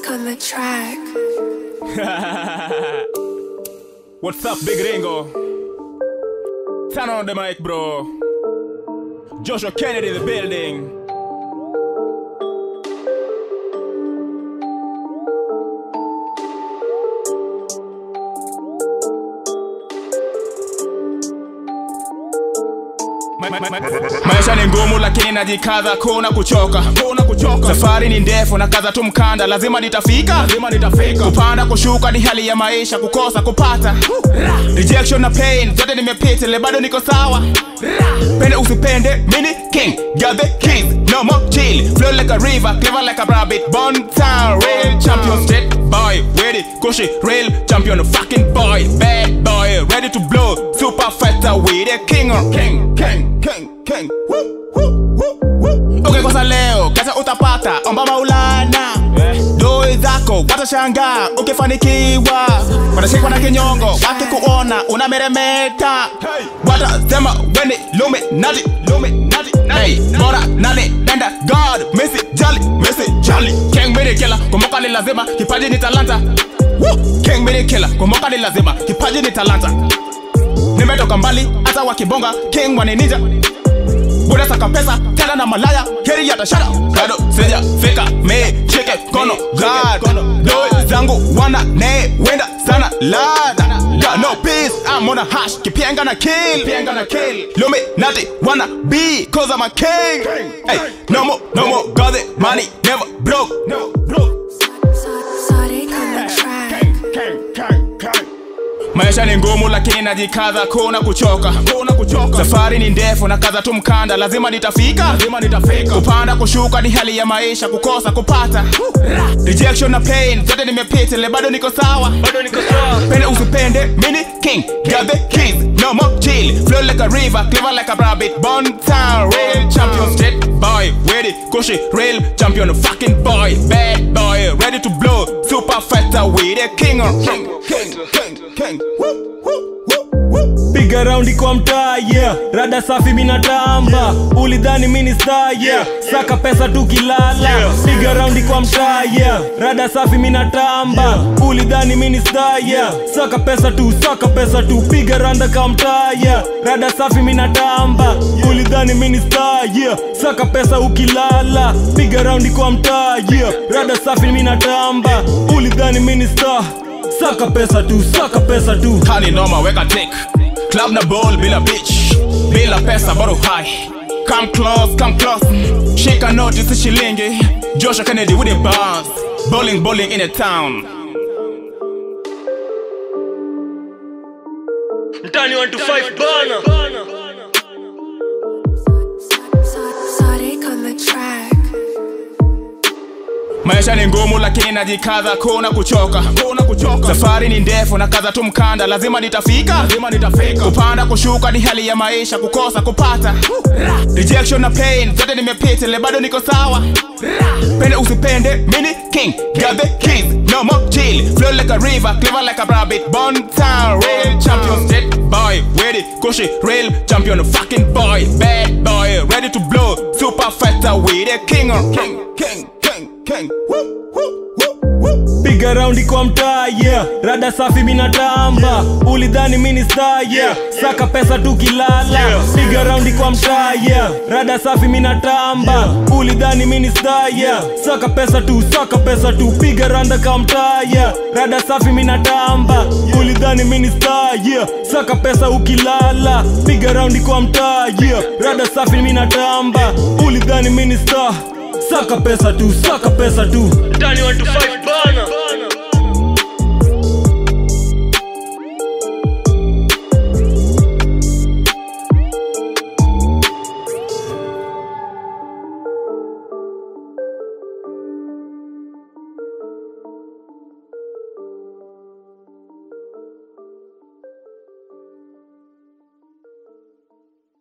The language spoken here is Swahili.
on the track. What's up, Big Ringo? Turn on the mic, bro. Joshua Kennedy in the building. Maisha ni ngumu lakini najikaza kuna kuchoka. Safari ni ndefu na kaza tu mkanda, lazima nitafika. Kupanda kushuka ni hali ya maisha, kukosa kupata. Rejection na pain zote nimepita, le bado niko sawa. Pende usipende, mini king, got the keys, no more chill. Flow like a river, clever like a rabbit. Born town, real champion, state boy, ready, cushy, real champion, fucking boy, bad boy, ready to blow. Super fighter with a king or king. Okay, kwa leo, kasa utapata, omba Maulana. Doi zako, watashangaa, ukifanikiwa. Wanashikwa na kinyongo, wakikuona, unameremeta. Watasema, wende, Illuminati. Hey, bora, nane, nenda, God, Messi, Jolly. King mini killer, kumbuka ni lazima, kipaji ni talanta. King mini killer, kumbuka ni lazima, kipaji ni talanta. Nimetoka mbali, hata wakibonga, king wani ninja. Buda saka pesa, tena na malaya, heri yata shada. Kado, seja, feka, me, cheke, kono, God. Doi zangu, wana, ne, wenda, sana, lada. Got no peace, I'm on a hash, kipienga na kill. Illuminati, wanna be, cause I'm a king. Hey, no more, got the money, never broke. Sorry on the track. Maisha ni ngumu lakini najikaza kuna kuchoka. Safari ni ndefu na kaza tu mkanda, lazima nitafika. Kupanda kushuka ni hali ya maisha, kukosa kupata. Rejection na pain zote nimepita, le bado niko sawa. Pende usipende, mini king, got the keys, no more chill. Flow like a river, clever like a rabbit. Born town, real champion, state boy, ready, cushy, real champion, fucking boy, bad boy, ready to blow. Super fighter with a king or king. Piga raundi kwa mtaa, yeah. Rada safi minatamba, ulidhani mini star, yeah. Saka pesa tu kilala, piga raundi kwa mtaa, yeah. Rada safi minatamba, ulidhani mini star, yeah. Saka pesa tu, piga randa kwa mtaa, yeah. Rada safi minatamba, ulidhani mini star, yeah. Saka pesa ukilala, piga raundi kwa mtaa, yeah. Rada safi minatamba, ulidhani mini star. Saka pesa tu. Hani noma weka tick, club na ball bila bitch, bila pesa bado high. Come close, shika note isi shilingi. Joshua Kennedy with the bars, bowling in a town. Mtani 125 bana. Sorry on the track. Maisha ni ngumu lakini najikaza kuna kuchoka. Safari ni ndefu na kaza tu mkanda, lazima nitafika. Kupanda kushuka ni hali ya maisha, kukosa kupata. Rejection na pain zote nimepita, le bado niko sawa. Pende usipende, mini king, got the keys, no more chill. Flow like a river, clever like a rabbit. Born town, real champion, state boy, ready, cushy, real champion, fucking boy, bad boy, ready to blow. Super fighter with a king or king. Piga raundi kwa mtaa, yeah. Rada safi minatamba, ulidhani mini star, yeah. Saka pesa tu kilala, piga raundi kwa mtaa, yeah. Rada safi minatamba, ulidhani mini star, yeah. Saka pesa tu, piga randa kwa mtaa, yeah. Rada safi minatamba, ulidhani mini star, yeah. Saka pesa ukilala, piga raundi kwa mtaa, yeah. Rada safi minatamba, ulidhani mini star. Saka pesa tu. Mtani 125 bana.